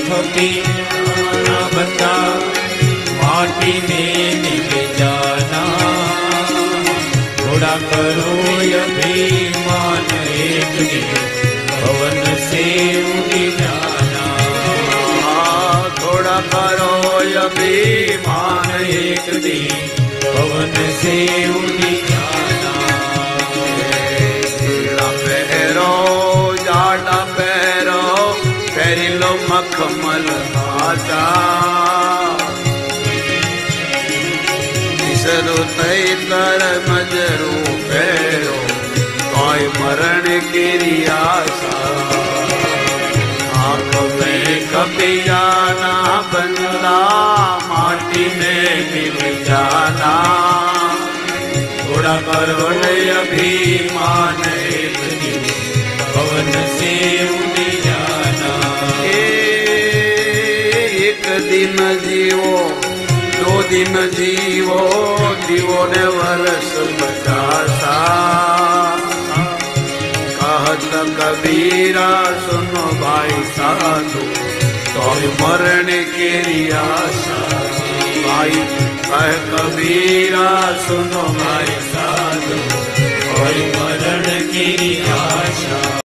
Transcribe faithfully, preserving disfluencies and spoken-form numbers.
खपियाना बता माटी में मिल जाना। थोड़ा करो अभिमान एक दिन पवन से उड़ जाना। थोड़ा करो अभिमान एक दिन पवन से उड़ जाना। पैरो जाडा पैरो पैरी लो मखमल आजा। इसरो तय तर मजरू पैरो कोई मरण की आशा। आँख में कभी जाना बंदा माटी में मिल जाना। थोड़ा करो अभिमान एक दिन पवन से उड़ जाना। एक दिन जीवो दो दिन जीवो जीवो ने वर्ष पचासा। कहत कबीरा सुनो भाई साधु कोई मरण की आशा। भाई कह कबीरा सुनो भाई साधु कोई मरण की आशा।